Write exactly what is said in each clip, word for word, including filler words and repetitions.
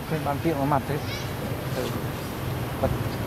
cái bàn tiệm có mặt thế bật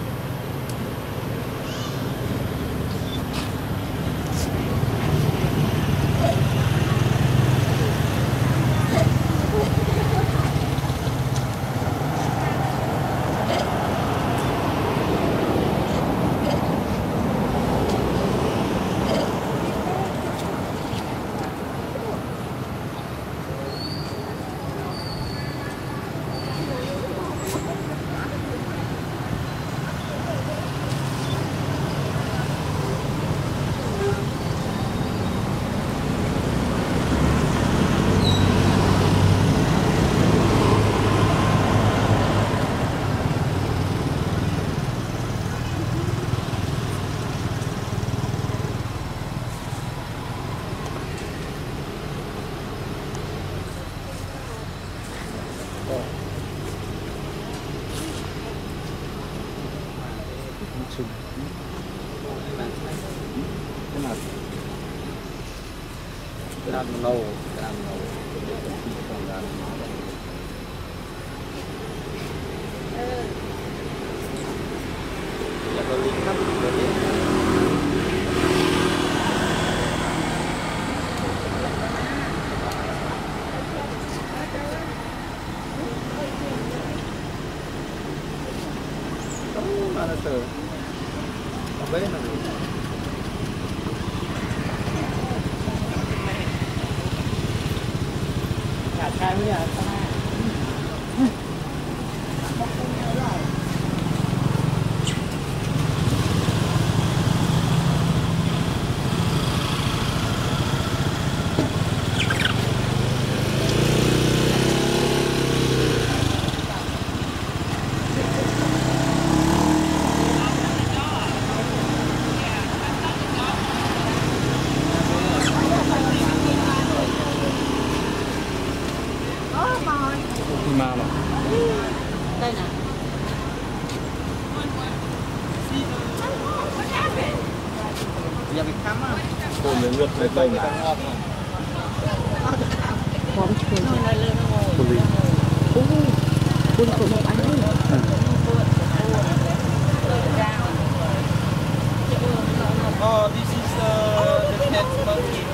chừng cái nào cái nào nâu cái nào nâu còn là là có linh lắm mana tu? Apa yang nak? Kat kami ya, sama. Mà mà đây nè giờ bị khám á cô người ngược về đây nè có một chuyện cô đi cô cô của một anh oh this is uh, the cat monkey.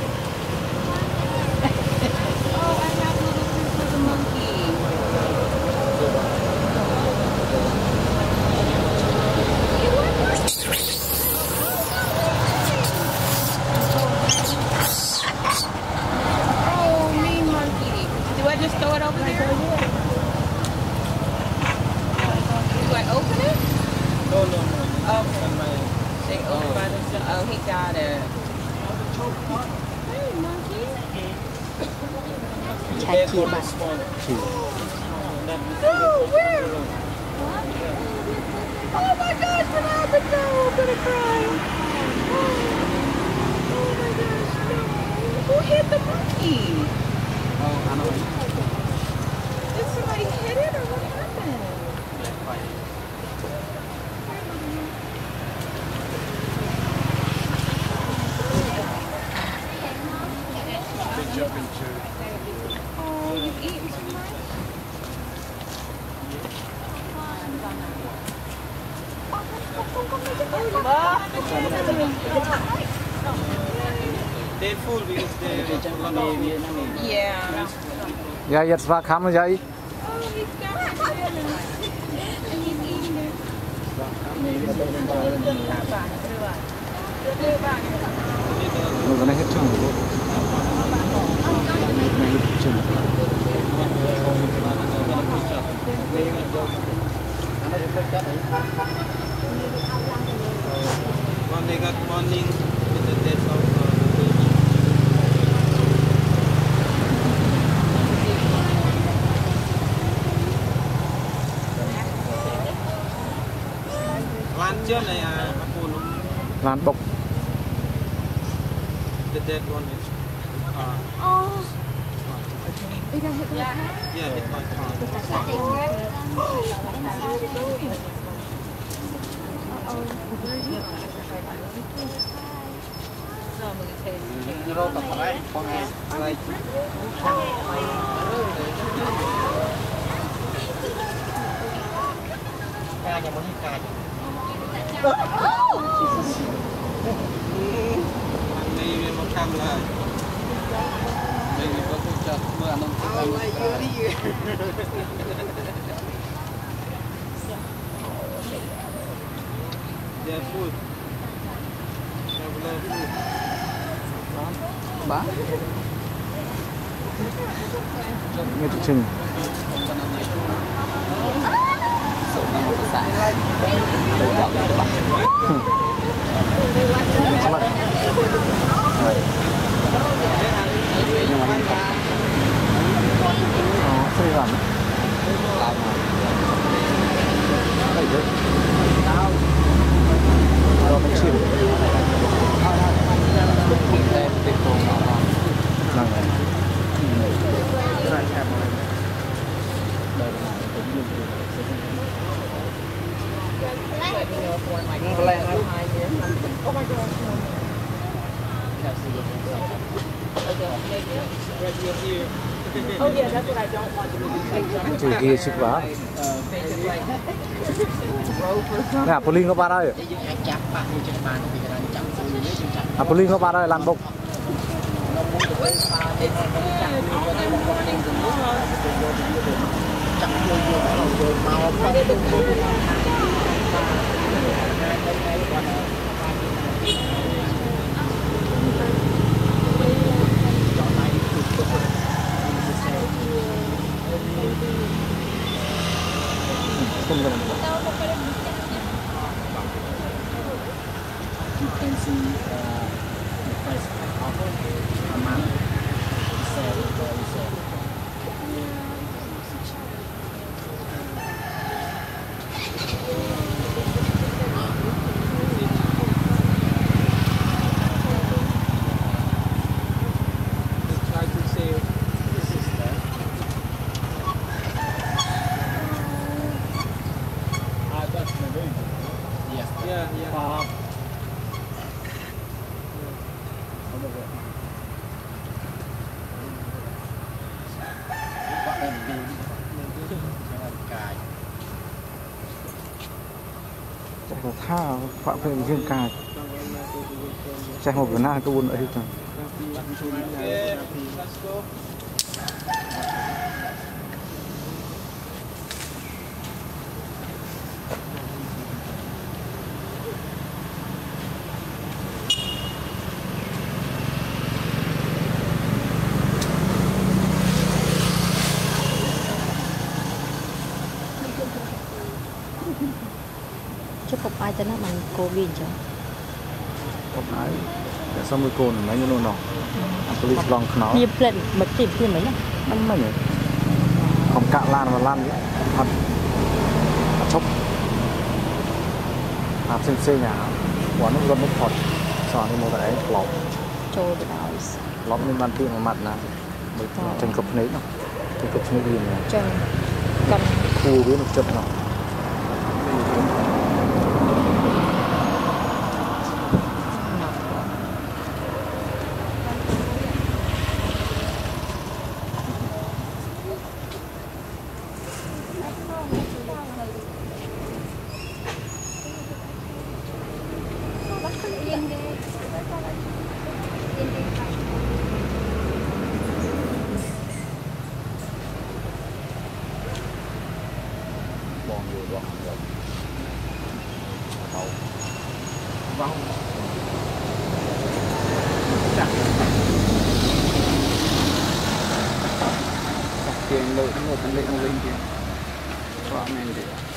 Just throw it over there? Do I open it? No, no, no. Okay. They open by themselves. Oh, he got it. Hey, monkey. Check your back. Oh, where? Oh my gosh, what happened now? I'm gonna cry. Oh, oh my gosh, no. Who hit the monkey? Oh, I know. Did somebody hit it or what happened? They jump into. Oh, you've eaten too much? They're full because they Yeah. Ja, jetzt war kam er ja. Oh, he's got it. And he's eating it. Nó cái này hết chừng rồi. Này hết chừng. One they got morning with the death of lan trước này à lan bốc the dead one is uh, Oh. It got hit by a car? yeah hit by car Uh-oh. Where is he? Rô tập phải con em đây nhà muốn đi cài đi một trăm là đây có cái chợ mưa ăn không yeah food bán nghe chừng chừng sổ năm một xã đầu dạo này các bạn các bạn nó xây làm làm đây đấy đó mình chịu tem tem tôm nó năng này Oh yeah, that's what I don't want to be. chỉ ghi sức quá nè Pauline có ba đây à Pauline có ba đây làm bông không cần you can see uh, the price of the amount sell very sell try to save the system. Ah, that's the way. Yes. Yeah, yeah. Uh, chắc là tha phạm về riêng cài chắc một bữa nay tôi buồn ở đây chẳng cukup aja nak main kopi je. có phải để xong rồi cồn mấy như nó Police long nó Dia plan mesti dia mấy nhá. năm mấy nhỉ không cạn lan và lan vậy thật chốc à xem xem nhà quán nó gần nó phật sò đi một cái lọc Cho được rồi. lọc lên bàn tiệm mặt là mới tranh cục nấy nó tranh cục nấy gì này Chân cần khu với một chậm nó bòn nhiều đoạn rồi đầu vòng chặt tiền lợi một tấn lệ một linh tiền rõ này để